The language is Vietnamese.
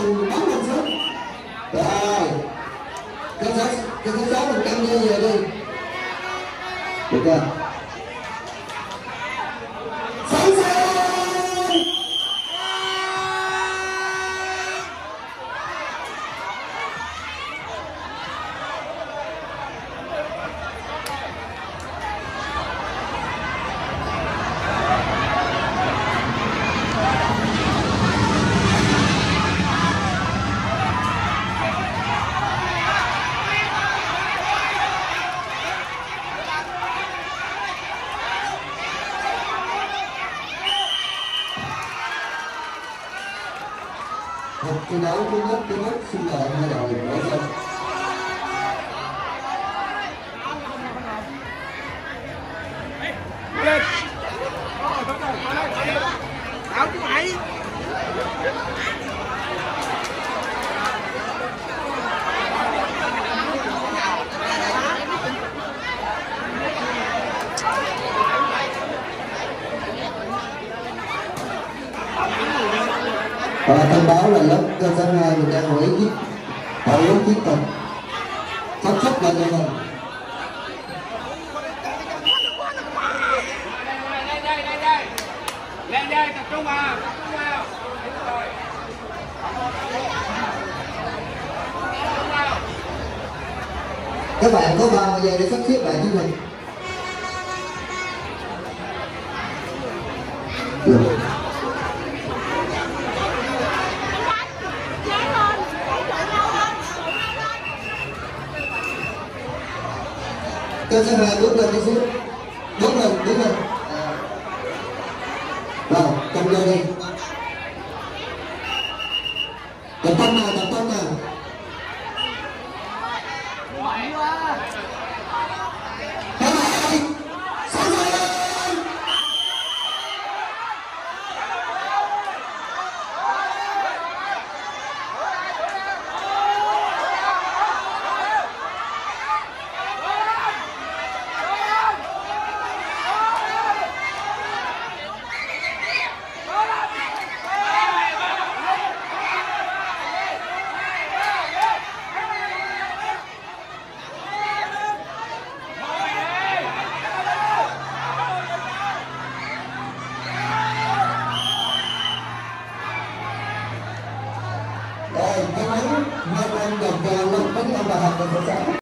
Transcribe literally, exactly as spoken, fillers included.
mình bắn lên xuống. Rồi cái số cái số sáu mình căng dây về đi, được chưa? Sẵn sàng. Một trận đấu thứ nhất thứ nhất xin mời hai đội mở sân. Lên. Áo chứ mày. Và thông báo là lớp cơ sở hai mình đang hội ý chiếc hội ý chiếc tục sắp xếp lại cho mình. Lên đây tập trung vào, tập trung vào. Các bạn có ba mươi giây để sắp xếp lại cho mình. Được. Cơ sở hai bước lên tí xíu, bước lên, bước lên. Rồi, cầm vô đi. Tập tâm nào, tập tâm nào. Hai, sẵn sàng. Rồi, may mắn hai anh đồng vào lên bánh ăn bà học và